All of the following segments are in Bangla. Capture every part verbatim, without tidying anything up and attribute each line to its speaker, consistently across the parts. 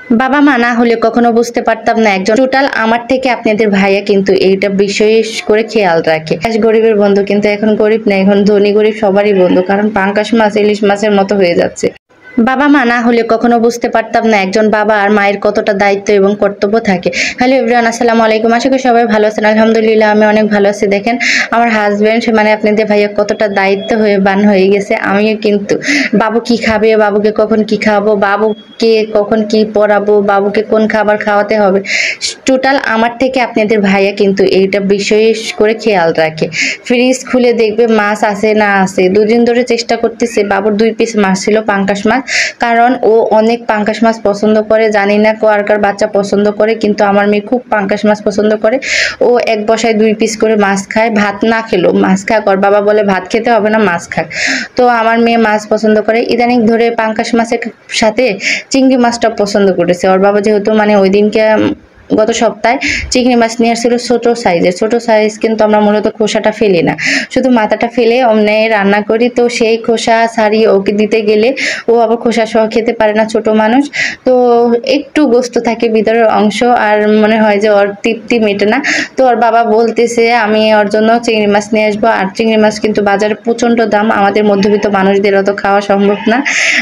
Speaker 1: বাবা মা না হলে কখনো বুঝতে পারতাম না একজন টোটাল আমার থেকে আপনাদের ভাইয়া কিন্তু এইটা বিশেষ করে খেয়াল রাখে। গরিবের বন্ধু কিন্তু এখন গরিব না, এখন ধনী গরিব সবারই বন্ধু, কারণ পাঙ্কাশ মাছ ইলিশ মাছের মতো হয়ে যাচ্ছে। বাবা মা না হলে কখনো বুঝতে পারতাম না একজন বাবা আর মায়ের কতটা দায়িত্ব এবং কর্তব্য থাকে। হ্যালো এভরিওয়ান, আসসালামু আলাইকুম। আশা করি সবাই ভালো আছেন। আলহামদুলিল্লাহ আমি অনেক ভালো আছি। দেখেন আমার হাজবেন্ড মানে আপনাদের ভাইয়া কতটা দায়িত্ব হয়ে বান হয়ে গেছে। আমিও কিন্তু বাবু কি খাবে, বাবুকে কখন কি খাওয়াবো, বাবুকে কখন কি পড়াবো, বাবুকে কোন খাবার খাওয়াতে হবে, টোটাল আমার থেকে আপনাদের ভাইয়া কিন্তু এইটা বিশেষ করে খেয়াল রাখে। ফ্রিজ খুলে দেখবে মাছ আছে না আছে। দুদিন ধরে চেষ্টা করতেছে, বাবুর দুই পিস মাছ ছিল পাঙ্কাশ মাছ, কারণ ও অনেক পাঙ্কাশ মাছ পছন্দ করে। জানি না কার কার বাচ্চা পছন্দ করে, কিন্তু আমার মেয়ে খুব পাঙ্কাশ মাছ পছন্দ করে। ও এক বসায় দুই পিস করে মাছ খায়, ভাত না খেলো মাছ খাক। ওর বাবা বলে ভাত খেতে হবে না, মাছ খাক। তো আমার মেয়ে মাছ পছন্দ করে, ইদানিং ধরে পাঙ্কাশ মাছের সাথে চিংড়ি মাছটা পছন্দ করেছে। ওর বাবা যেহেতু মানে ওই দিনকে গত সপ্তাহে চিংড়ি মাছ নিয়ে আসছিল ছোট সাইজের। ছোট সাইজ কিন্তু আমরা মূলত খোসাটা ফেলি না, শুধু মাথাটা ফেলে অমনে রান্না করি। তো সেই খোসা ছাড়িয়ে ওকে দিতে গেলে ও আবার খোসা সহ খেতে পারে না, ছোট মানুষ তো একটু গোস্ত থাকে ভিতরের অংশ, আর মনে হয় যে ওর তৃপ্তি মেটে না। তো ওর বাবা বলতেছে আমি ওর জন্য চিংড়ি মাছ নিয়ে আসবো। আর চিংড়ি মাছ কিন্তু বাজারে প্রচন্ড দাম, আমাদের মধ্যবিত্ত মানুষদের অত খাওয়া সম্ভব না।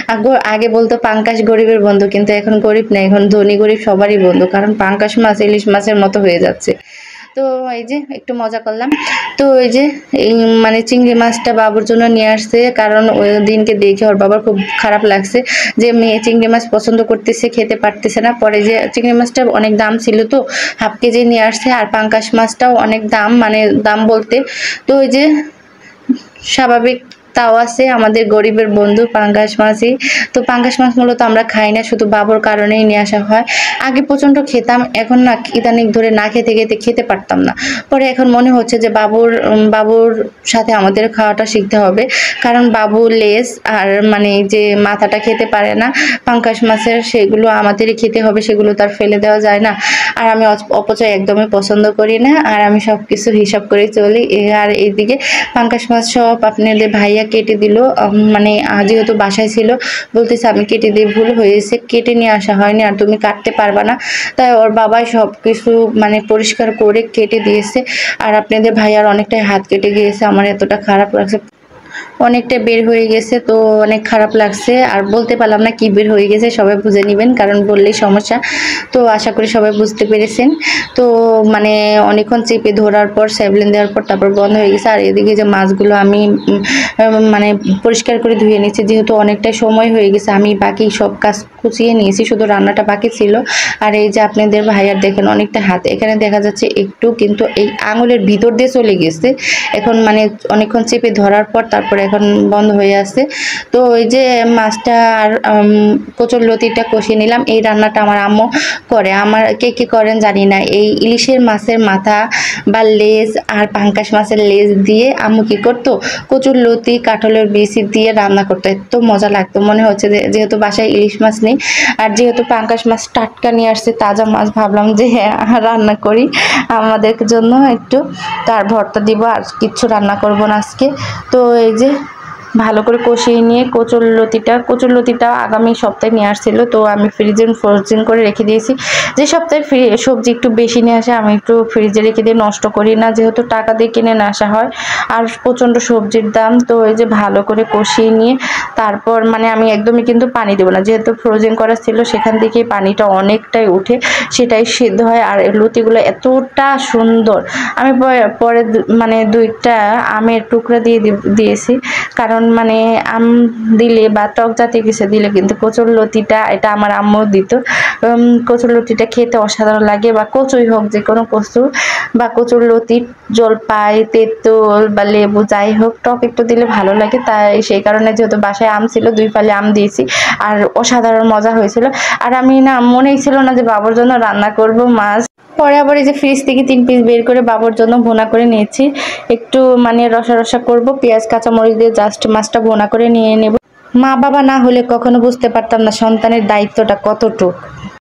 Speaker 1: আগে বলতো পাঙ্কাশ গরিবের বন্ধু, কিন্তু এখন গরিব না, এখন ধনী গরিব সবারই বন্ধু, কারণ পাঙ্কাশ মাছ ইলিশ মাছের মতো হয়ে যাচ্ছে। তো এই যে একটু মজা করলাম। তো এই যে এই মানে চিংড়ি মাছটা বাবুর জন্য নিয়ে আসছে, কারণ ওই দিনকে দেখে ওর বাবার খুব খারাপ লাগছে যে মেয়ে চিংড়ি মাছ পছন্দ করতেছে, খেতে পারতেছে না। পরে যে চিংড়ি মাছটা অনেক দাম ছিল, তো হাফ কেজি নিয়ে আসছে। আর পাঙ্কাশ মাছটাও অনেক দাম, মানে দাম বলতে তো ওই যে স্বাভাবিক তাও আছে, আমাদের গরিবের বন্ধু পাঙ্কাশ মাছই। তো পাঙ্কাশ মাছ মূলত আমরা খাই না, শুধু বাবুর কারণেই নিয়ে আসা হয়। আগে প্রচন্ড খেতাম, এখন না ইদানিং ধরে না খেতে খেতে খেতে পারতাম না। পরে এখন মনে হচ্ছে যে বাবুর বাবুর সাথে আমাদের খাওয়াটা শিখতে হবে, কারণ বাবু লেজ আর মানে যে মাথাটা খেতে পারে না পাঙ্কাশ মাছের, সেগুলো আমাদেরই খেতে হবে, সেগুলো তার ফেলে দেওয়া যায় না। আর আমি অপচয় একদমই পছন্দ করি না, আর আমি সব কিছু হিসাব করে চলি। আর এইদিকে পাঙ্কাশ মাছ সব আপনাদের ভাইয়া কেটে দিল, মানে যেহেতু বাসায় ছিল বলতেছে আমি কেটে দিয়ে ভুল হয়েছে, কেটে নিয়ে আসা হয়নি আর তুমি কাটতে পারবা না। তাই ওর বাবাই সব কিছু মানে পরিষ্কার করে কেটে দিয়েছে। আর আপনাদের ভাইয়ার অনেকটাই হাত কেটে গিয়েছে, আমার এতটা খারাপ লাগছে, অনেকটা বের হয়ে গেছে, তো অনেক খারাপ লাগছে। আর বলতে পারলাম না কি বের হয়ে গেছে, সবাই বুঝে নেবেন, কারণ বললেই সমস্যা। তো আশা করি সবাই বুঝতে পেরেছেন। তো মানে অনেকক্ষণ চেপে ধরার পর স্যাভলিন দেওয়ার পর তারপর বন্ধ হয়ে গেছে। আর এদিকে যে মাছগুলো আমি মানে পরিষ্কার করে ধুয়ে নিয়েছি, যেহেতু অনেকটাই সময় হয়ে গেছে, আমি বাকি সব কাজ কুচিয়ে নিয়েছি, শুধু রান্নাটা বাকি ছিল। আর এই যে আপনাদের ভাইয়ার দেখেন অনেকটা হাত এখানে দেখা যাচ্ছে একটু, কিন্তু এই আঙুলের ভিতর দিয়ে চলে গেছে। এখন মানে অনেকক্ষণ চেপে ধরার পর তারপরে এখন বন্ধ হয়ে আছে। তো এই যে মাছটা আর কচুর লতিটা কষিয়ে নিলাম। এই রান্নাটা আমার আম্মু করে, আমার কে কে করেন জানি না। এই ইলিশের মাছের মাথা বা লেজ আর পাঙ্কাশ মাছের লেজ দিয়ে আম্মু কি করতো, কচুর লতি কাঁঠালের বিচি দিয়ে রান্না করতো, এত মজা লাগতো। মনে হচ্ছে যে যেহেতু বাসায় ইলিশ মাছ নেই, আর যেহেতু পাঙ্কাশ মাছ টাটকা নিয়ে আসছে তাজা মাছ, ভাবলাম যে হ্যাঁ রান্না করি আমাদের জন্য একটু, তার ভর্তা দিব, আর কিচ্ছু রান্না করব না আজকে। তো এই যে ভালো করে কষিয়ে নিয়ে কচুর লতিটা কচুর লতিটা আগামী সপ্তাহে নিয়ে আসছিল, তো আমি ফ্রিজে ফ্রোজেন করে রেখে দিয়েছি। যে সপ্তাহে ফ্রি সবজি একটু বেশি নিয়ে আসে আমি একটু ফ্রিজে রেখে দিয়ে নষ্ট করি না, যেহেতু টাকা দিয়ে কিনে না আসা হয় আর প্রচণ্ড সবজির দাম। তো এই যে ভালো করে কষিয়ে নিয়ে তারপর মানে আমি একদমই কিন্তু পানি দেবো না, যেহেতু ফ্রোজেন করা ছিল সেখান থেকে পানিটা অনেকটাই উঠে সেটাই সিদ্ধ হয়। আর লতিগুলো এতটা সুন্দর, আমি পরে মানে দুইটা আমের টুকরা দিয়ে দিয়েছি, কারণ মানে আম দিলে বা টক জাতীয় কিছু দিলে কিন্তু কচুর লতিটা, এটা আমার আম্মু দিত, কচুর লতিটা খেতে অসাধারণ লাগে। বা কচুই হোক, যে কোনো কচু বা কচুর লতি, জলপাই তেঁতুল বা লেবু যাই হোক, টক একটু দিলে ভালো লাগে। তাই সেই কারণে যেহেতু বাসায় আম ছিল দুই ফালি আম দিয়েছি, আর অসাধারণ মজা হয়েছিল। আর আমি না মনেই ছিল না যে বাবুর জন্য রান্না করব মাছ। পরে আবার এই যে ফ্রিজ থেকে তিন পিস বের করে বাবুর জন্য ভুনা করে নিয়েছি, একটু মানে রসা রসা করব, পেঁয়াজ কাঁচামরিচ দিয়ে জাস্ট মাছটা ভুনা করে নিয়ে নেব। মা বাবা না হলে কখনো বুঝতে পারতাম না সন্তানের দায়িত্বটা কতটুকু।